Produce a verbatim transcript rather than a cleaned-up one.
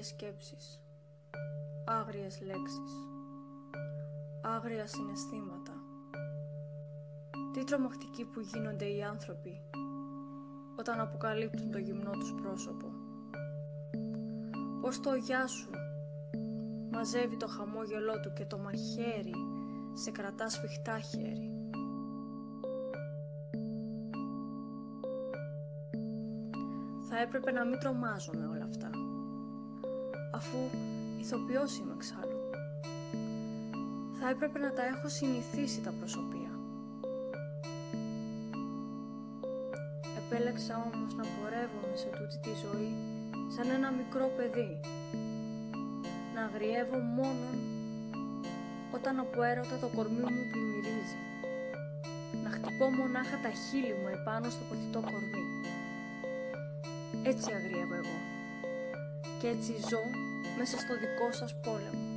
άγριες σκέψεις, άγριες λέξεις, άγρια συναισθήματα. Τι τρομακτικοί που γίνονται οι άνθρωποι όταν αποκαλύπτουν το γυμνό τους πρόσωπο. Πως το γεια σου μαζεύει το χαμόγελό του και το μαχαίρι σε κρατά σφιχτά χέρι. Θα έπρεπε να μην τρομάζω με όλα αυτά, αφού ηθοποιός είμαι εξάλλου. Θα έπρεπε να τα έχω συνηθίσει τα προσωπία. Επέλεξα όμως να πορεύομαι σε τούτη τη ζωή σαν ένα μικρό παιδί, να αγριεύω μόνον όταν από έρωτα το κορμί μου πλημμυρίζει, να χτυπώ μονάχα τα χείλη μου επάνω στο ποθητό κορμί. Έτσι αγριεύω εγώ και έτσι ζω μέσα στο δικό σας πόλεμο.